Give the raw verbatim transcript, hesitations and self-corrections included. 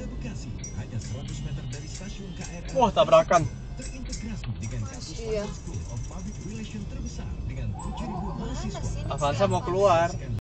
Bekasi, hanya seratus meter dari stasiun K R L. Wah, tabrakan. Terintegrasi dengan kampus Iya. School of Public Relation terbesar dengan tujuh ribu mahasiswa. Avanza mau keluar.